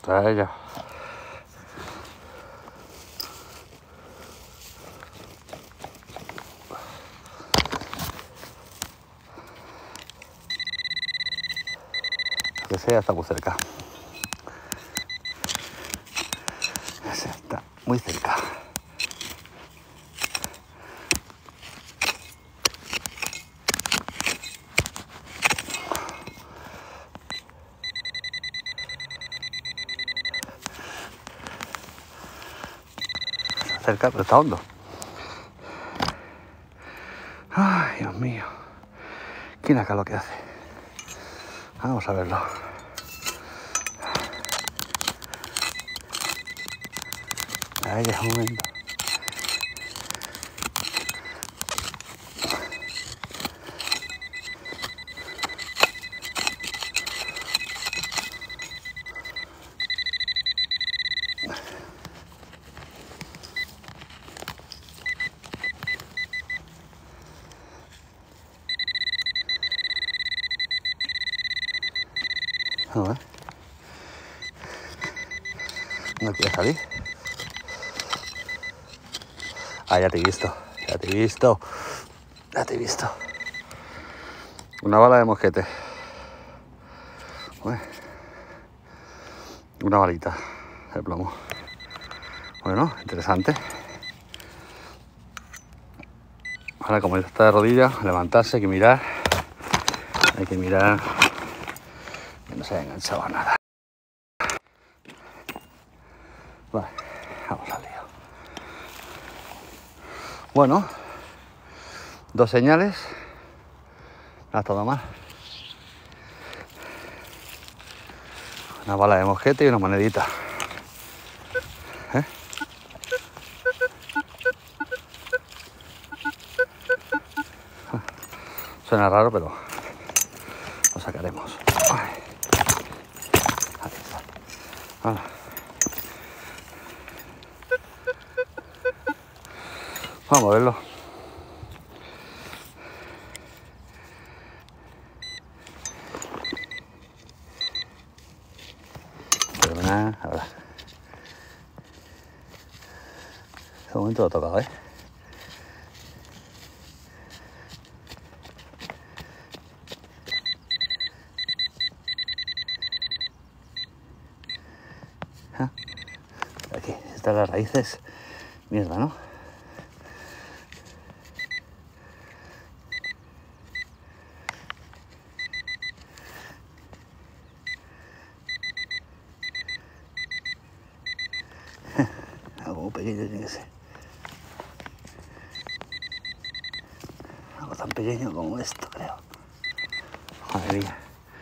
A ella. Lo que sea, está muy cerca. Está muy cerca. Cerca, pero está hondo. Ay, Dios mío. ¿Quién acá lo que hace? Vamos a verlo. Ahí es un momento. No, no quiere salir. Ah, ya te he visto. Ya te he visto. Ya te he visto. Una bala de mosquete. Bueno, una balita de plomo. Bueno, interesante. Ahora, como ya está de rodillas, levantarse, hay que mirar. Hay que mirar que no se haya enganchado a nada. Vale, vamos al lío. Bueno, 2 señales. No ha estado mal. Una bala de mosquete y una monedita. Suena raro, pero lo sacaremos. Ay. Ahí está. Ahora. Vamos a verlo. Fenomenal. Ahora. Este momento lo he tocado, ¿eh? Aquí están las raíces. Mierda, ¿no? Algo pequeño tiene que ser. Algo tan pequeño como esto, creo. Madre mía.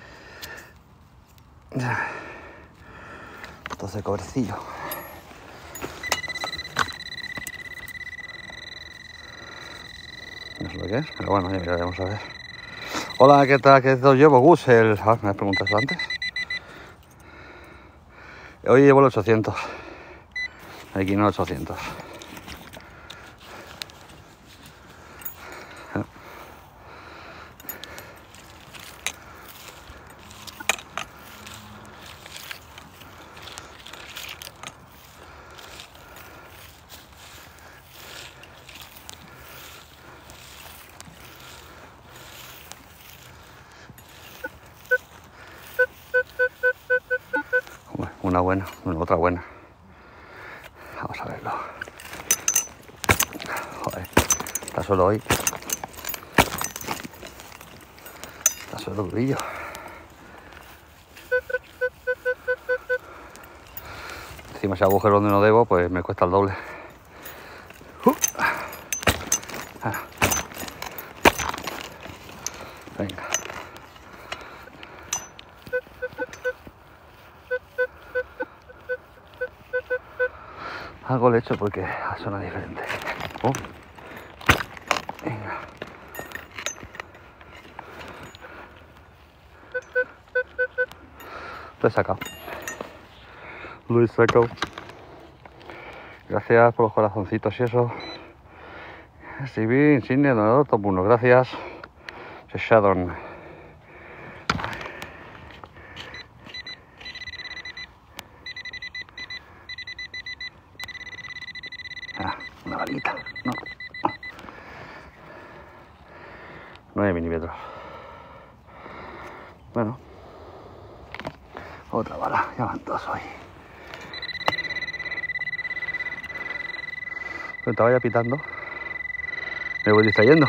Entonces, cobrecillo. No sé lo que es, pero bueno, ya miraremos a ver. Hola, ¿qué tal? ¿Qué tal llevo? Gus, me has preguntado eso antes. Hoy llevo el 800. Aquí no 800. Una buena, otra buena. Vamos a verlo. Joder, está solo hoy. Está solo brillo. Encima ese agujero donde no debo, pues me cuesta el doble. Venga. Algo le he hecho porque suena diferente. Venga. Lo he sacado. Lo he sacado. Gracias por los corazoncitos y eso. Stevie, insignia, donador, top 1. Gracias. Shadon. balita, no. 9 milímetros. Bueno, otra bala, ya van dos hoy. Pero estaba ya pitando, me voy distrayendo.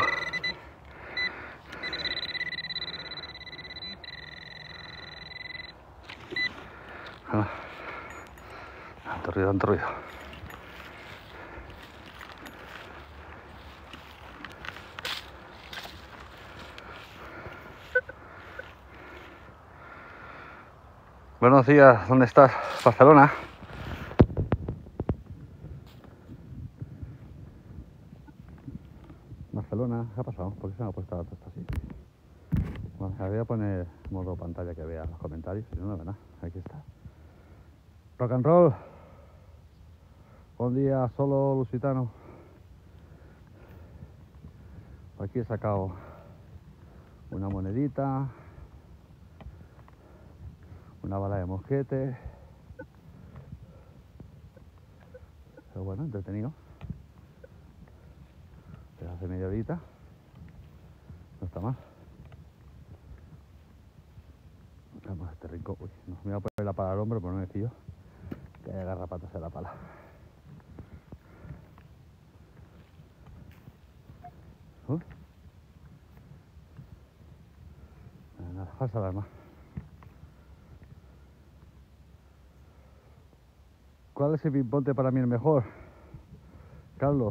Tanto ruido, tanto ruido. Buenos días, ¿dónde estás? Barcelona. Barcelona, ¿qué ha pasado? ¿Por qué se me ha puesto esto así? Bueno, voy a poner modo pantalla que vea los comentarios, si no, no ve nada. Aquí está. Rock and roll. Buen día, solo lusitano. Aquí he sacado una monedita, una bala de mosquete. Pero bueno, entretenido. Pero hace media horita. No está mal. Vamos a este rincón. Uy, no, me voy a poner la pala al hombro, pero no me fío que haya garrapatas en la pala. Nada, falsa alarma. ¿Cuál es el ping-ponte para mí el mejor? Carlos.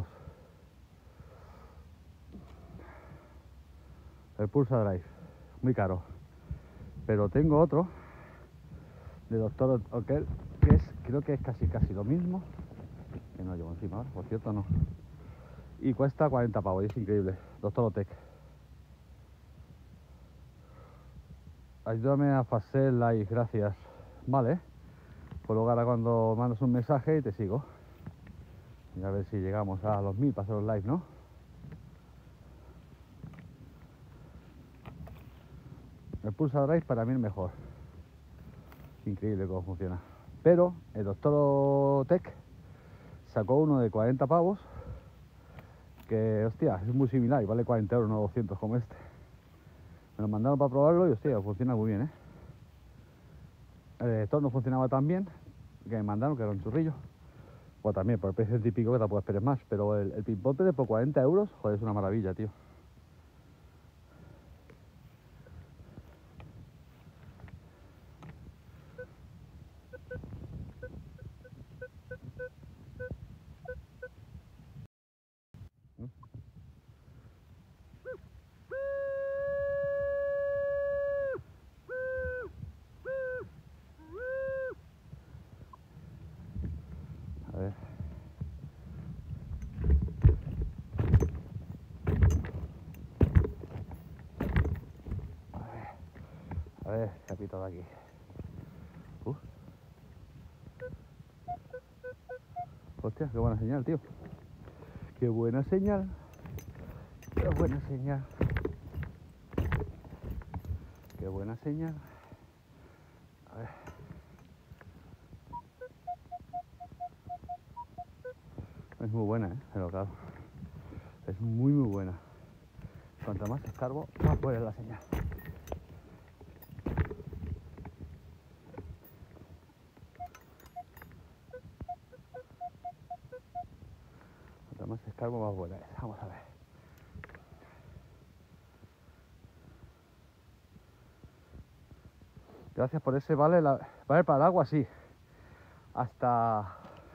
El Pulsa Drive. Muy caro. Pero tengo otro de Doctor Hotel que es, creo que es casi lo mismo. Que no llevo encima ahora, por cierto no. Y cuesta 40 pavos, y es increíble. Doctor Otec. Ayúdame a hacer like, gracias. Vale. Pues luego ahora cuando mandas un mensaje y te sigo. Y a ver si llegamos a los 1000 para hacer los live, ¿no? El Pulsar Drive para mí es mejor. Increíble cómo funciona. Pero el Doctor Tech sacó uno de 40 pavos. Que, hostia, es muy similar y vale 40 euros, no 200 como este. Me lo mandaron para probarlo y, hostia, funciona muy bien, ¿eh? El detector no funcionaba tan bien, que me mandaron, que era un churrillo. Pues también, por el precio típico que tampoco esperes más. Pero el ping-ponte de por 40 euros, joder, es una maravilla, tío. A ver. A ver, qué ha pitado aquí. Hostia, qué buena señal, tío. Qué buena señal. Qué buena señal. Qué buena señal. A ver. Es muy buena, pero claro. Es muy buena. Cuanto más escarbo, más buena es la señal. Cuanto más escarbo, más buena es. Vamos a ver. Gracias por ese, vale el paraguas, sí. Hasta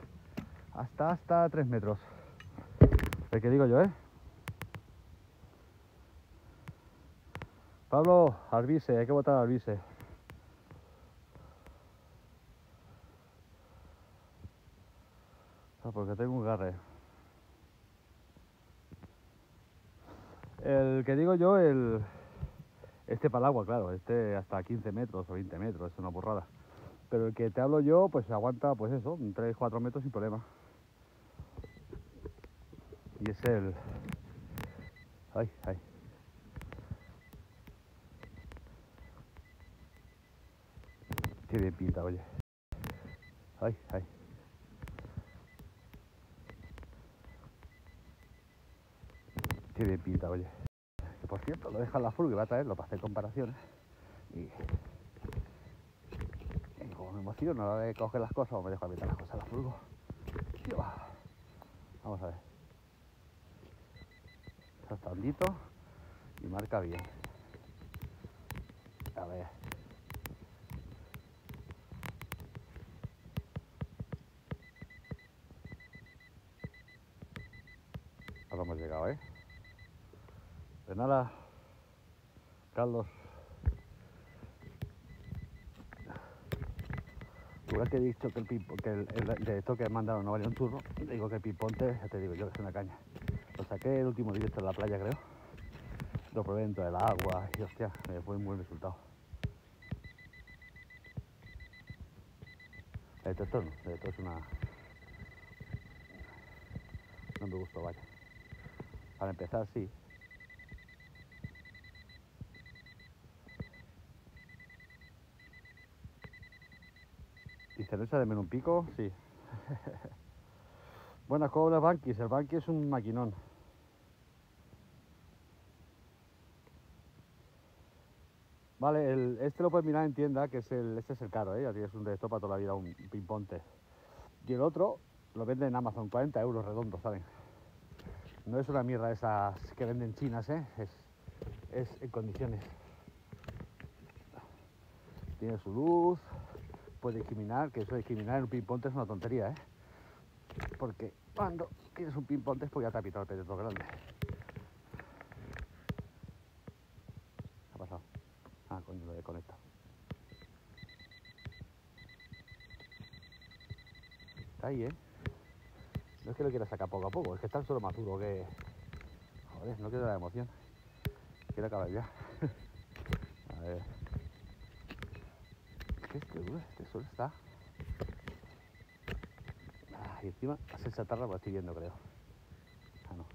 3 metros. El que digo yo, ¿eh? Pablo, Arbise, hay que botar a Arbise. Porque tengo un garre. El que digo yo, este para el agua, claro, este hasta 15 metros o 20 metros, es una burrada. Pero el que te hablo yo, pues aguanta, pues eso, 3-4 metros sin problema. Y es el... Ay. Qué bien pinta, oye. Ay. Qué bien pinta, oye. Que por cierto, lo deja en la furgo y va a traerlo para hacer comparaciones. Y como me emociono a la hora de coger las cosas, o me dejo a meter las cosas en la furgo. Vamos a ver. Está hondito y marca bien. A ver. Ahora hemos llegado, ¿eh? De nada, Carlos. Igual que he dicho que el director que he mandado no valía un turno, digo que el ping-ponte, ya te digo yo que es una caña. Lo saqué el último directo en la playa, creo. Lo probé dentro del agua y hostia, fue un buen resultado. El director no, el director es una... No me gustó, vaya. Para empezar, sí. Dice, ¿no echa de menos un pico? Sí. Buenas cobras Banquis, el Banqui es un maquinón. Vale, este lo puedes mirar en tienda, que es este es el caro, ya tienes un de esto para toda la vida, un ping-ponte. Y el otro lo venden en Amazon, 40 euros redondos, ¿saben? No es una mierda esas que venden chinas, es en condiciones. Tiene su luz, puede discriminar, que eso de discriminar en un ping-ponte es una tontería, porque cuando tienes un ping-ponte es porque ya te ha pitado el peteto grande. ¿Qué ha pasado? Ah, coño, lo he desconectado. Está ahí, No es que lo quiera sacar poco a poco, es que está el suelo más duro que... Joder, no quiero la emoción. Quiero acabar ya. A ver. ¿Qué es que duro? Este suelo está... Y encima hace chatarra, lo estoy viendo, creo. Ah, no.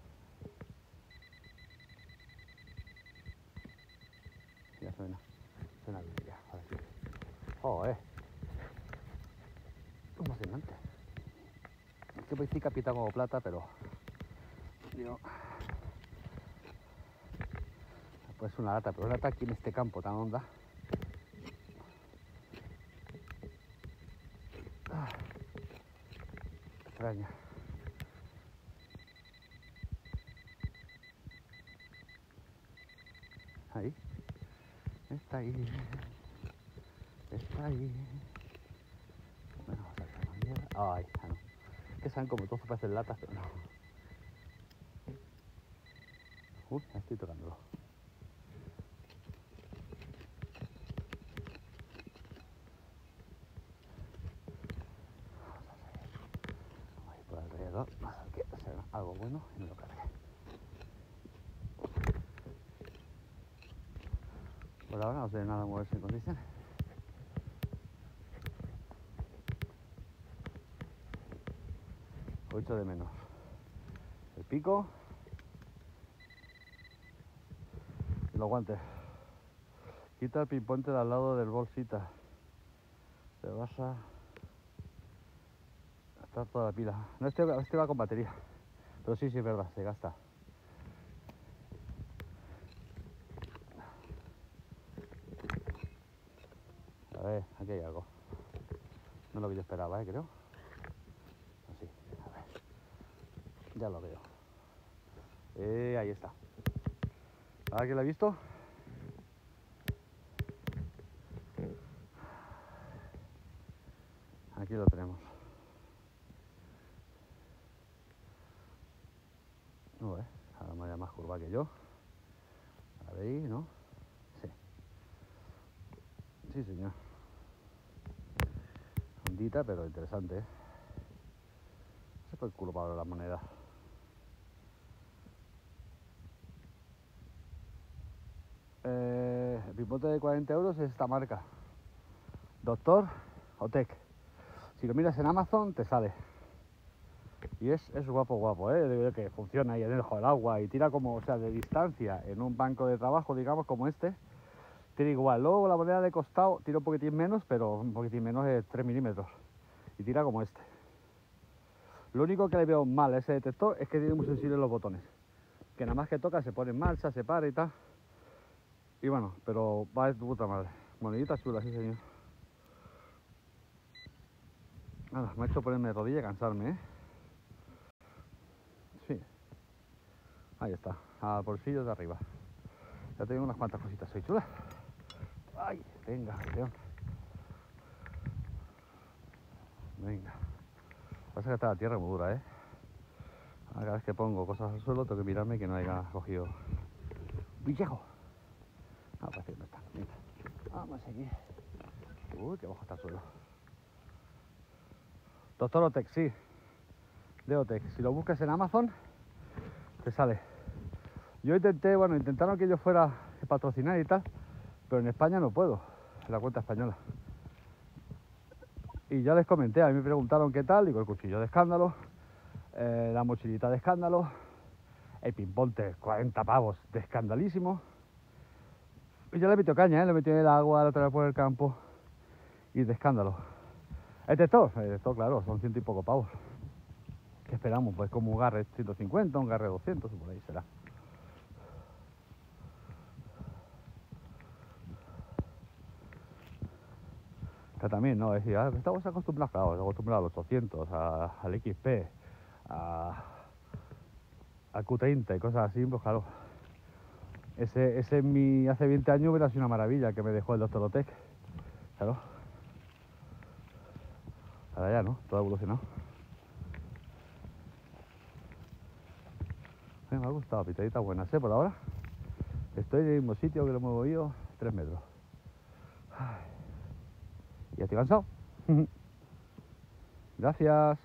Ya suena. Suena bien, ya. Ahora sí. Joder. Emocionante. Es que voy a decir capitán como plata, pero... Digo... Pues una lata, pero una lata aquí en este campo tan honda. Extraña. Ahí. Está ahí. Está ahí. Bueno, vamos a sacar la mierda. Ay, no. Es que saben como todos parecen latas, pero no. Uy, ya estoy tocándolo. Vamos a ir por alrededor. Vamos a ver que sea algo bueno y me lo cargue. Por ahora no se ve nada moverse en condiciones. Lo echo de menos. El pico y los guantes. Quita el ping-ponte de al lado del bolsita. Te vas a... gastar toda la pila. No, este va con batería. Pero sí, es verdad, se gasta. A ver, aquí hay algo. No es lo que yo esperaba, creo. Así, a ver. Ya lo veo. Ahí está. ¿Ahora que lo he visto? Aquí lo tenemos. No, ahora me vaya más curva que yo. A ver ahí, ¿no? Sí. Sí, señor. Hondita, pero interesante, Se fue el culo para la moneda. El pipote de 40 euros es esta marca. Doctor Otec. Si lo miras en Amazon, te sale. Y es guapo, Digo que funciona ahí en el ojo del agua y tira como, o sea, de distancia en un banco de trabajo, digamos, como este. Tira igual. Luego la moneda de costado tira un poquitín menos, pero un poquitín menos de 3 milímetros. Y tira como Lo único que le veo mal a ese detector es que tiene muy sensibles los botones. que nada más que toca se pone en marcha, se para y tal. Y bueno, pero va de puta madre. Moneditas chulas, sí señor. Nada, me ha hecho ponerme de rodilla y cansarme, ¿eh? Sí. Ahí está, al bolsillo de arriba. Ya tengo unas cuantas cositas, soy chula. Ay, venga, león. Venga. Pasa que está la tierra muy dura, ¿eh? Cada vez que pongo cosas al suelo tengo que mirarme que no haya cogido viejo. Ah, parece que no está. Venga. Vamos a seguir. Uy, que bajo está el suelo. Doctor Otec, sí. De Otec. Si lo buscas en Amazon, te sale. Yo intenté, bueno, intentaron que yo fuera a patrocinar y tal, pero en España no puedo, en la cuenta española. Y ya les comenté, a mí me preguntaron qué tal, digo, el cuchillo de escándalo, la mochilita de escándalo, el pimponte, 40 pavos, de escandalísimo. Y ya le metió caña, le metió en el agua, lo traía por el campo, y de escándalo. El detector, claro, son 100 y poco pavos. ¿Qué esperamos? Pues como un Garre 150, un Garre 200, por ahí será. Que también, ¿no? Es decir, estamos acostumbrados, claro, acostumbrados a los 800, al XP, al Q30 y cosas así, pues claro. Ese hace 20 años hubiera sido una maravilla que me dejó el Dr. Otec. Claro. Ahora ya, ¿no? Todo ha evolucionado. Me ha gustado, pitadita buena, ¿eh? Por ahora estoy en el mismo sitio que lo hemos movido 3 metros. Ay. ¿Ya estoy cansado? Gracias.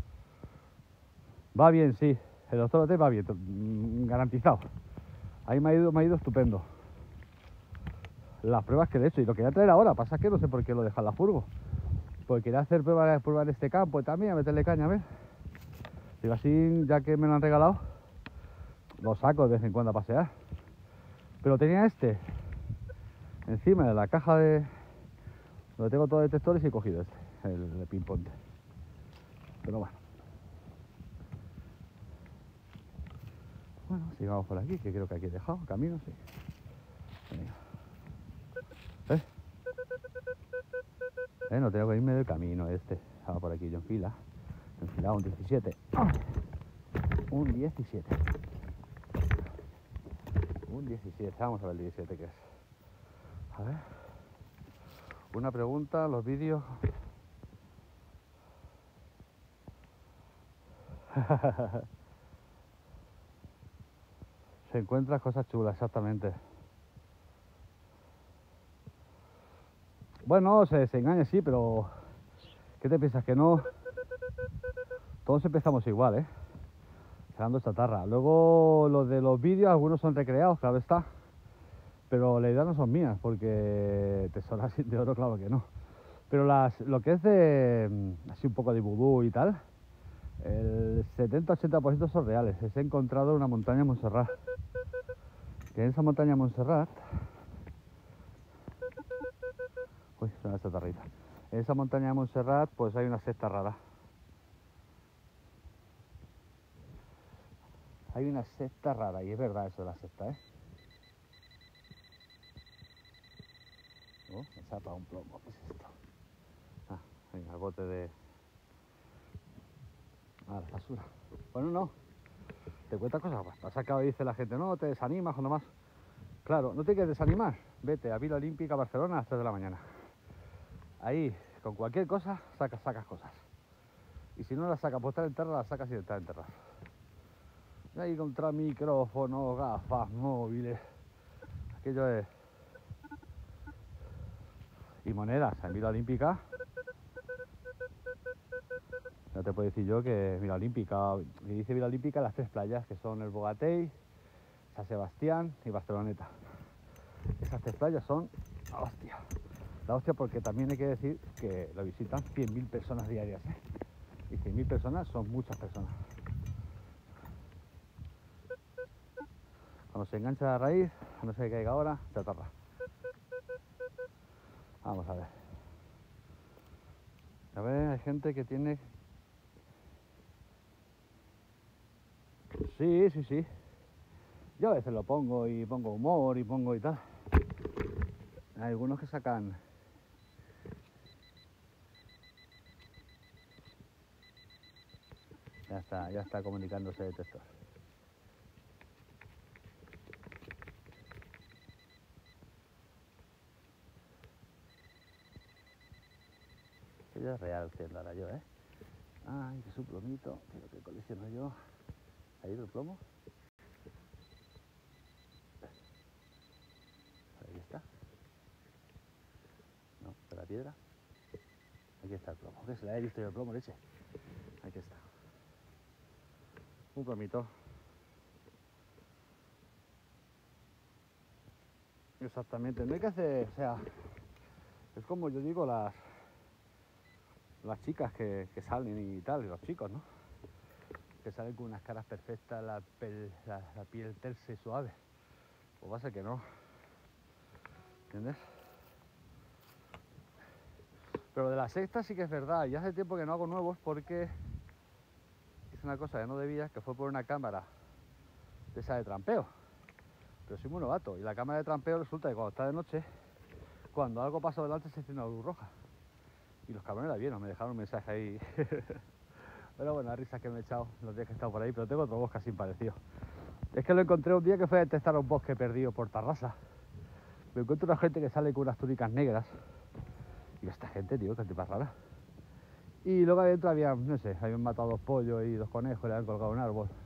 Va bien, sí. El Dr. Otec va bien, garantizado. Ahí me ha ido estupendo. Las pruebas que le he hecho y lo quería traer ahora, pasa que no sé por qué lo deja en la furgo. Porque quería hacer pruebas en este campo y también a meterle caña, a ver. Digo, así, ya que me lo han regalado, lo saco de vez en cuando a pasear. Pero tenía este encima de la caja de donde tengo todos los detectores y he cogido este, el de ping-pong. Pero bueno. Bueno, sigamos por aquí, que creo que aquí he dejado camino, sí. Venga. No tengo que irme del camino este. Estaba por aquí yo en fila. Enfilado un 17. Un 17. Un 17. Vamos a ver el 17 qué es. A ver. Una pregunta, los vídeos. Se encuentran cosas chulas, exactamente. Bueno, se engaña, sí, pero ¿qué te piensas? Que no. Todos empezamos igual, ¿eh? Jalando chatarra. Luego los de los vídeos, algunos son recreados, claro está. Pero la idea no son mías, porque tesoras de oro, claro que no. Pero lo que es de así un poco de vudú y tal, el 70-80% son reales. He encontrado una montaña en Montserrat. Que en esa montaña Montserrat. Uy, suena esta tarrita. En esa montaña de Montserrat, pues hay una secta rara. Hay una secta rara, y es verdad eso de la secta, ¿eh? Oh, me sapa un plomo, ¿qué es esto? Ah, venga, el bote de. Ah, la basura. Bueno, no. Te cuenta cosas, pues pasa que dice la gente, no, te desanimas o nomás. Claro, no te quieres desanimar. Vete a Vila Olímpica, Barcelona, a las 3 de la mañana. Ahí, con cualquier cosa, sacas cosas. Y si no las sacas por estar enterrada, las sacas sin estar enterrada. Y ahí contra micrófonos, gafas, móviles. Aquello es. Y monedas en Vila Olímpica. No te puedo decir yo que Vila Olímpica, y dice Vila Olímpica las 3 playas, que son el Bogatell, San Sebastián y Barceloneta. Esas 3 playas son la hostia. La hostia, porque también hay que decir que lo visitan 100.000 personas diarias, ¿eh? Y 100.000 personas son muchas personas. Cuando se engancha la raíz, no sé qué caiga ahora, chatarra. Vamos a ver. A ver, hay gente que tiene. Sí. Yo a veces lo pongo y pongo humor y pongo y tal. Hay algunos que sacan... Ya está comunicándose el detector. Esto es real que ahora yo, ¿eh? Ay, que es un plomito, pero que colecciono yo. ¿Ha ido el plomo? Ahí está. No, de la piedra. Aquí está el plomo. ¿Qué se la he visto yo el plomo, leche? Aquí está. Un plomito. Exactamente. No hay que hacer, o sea, es como yo digo, las chicas que salen y tal, y los chicos, ¿no? Que salen con unas caras perfectas, la piel tersa y suave. Pues pasa que no. ¿Entiendes? Pero de la sexta sí que es verdad. Y hace tiempo que no hago nuevos porque hice una cosa que no debía, que fue por una cámara de esa de trampeo. Pero soy muy novato. Y la cámara de trampeo resulta que cuando está de noche, cuando algo pasa delante se enciende la luz roja. Y los cabrones la vieron, me dejaron un mensaje ahí. Pero bueno, las risas que me he echado los días que he estado por ahí. Pero tengo otro bosque así parecido. Es que lo encontré un día que fue a detectar un bosque perdido por Tarrasa. Me encuentro una gente que sale con unas túnicas negras. Y esta gente, tío, que tipa rara. Y luego adentro había, no sé, habían matado 2 pollos y 2 conejos, le habían colgado un árbol.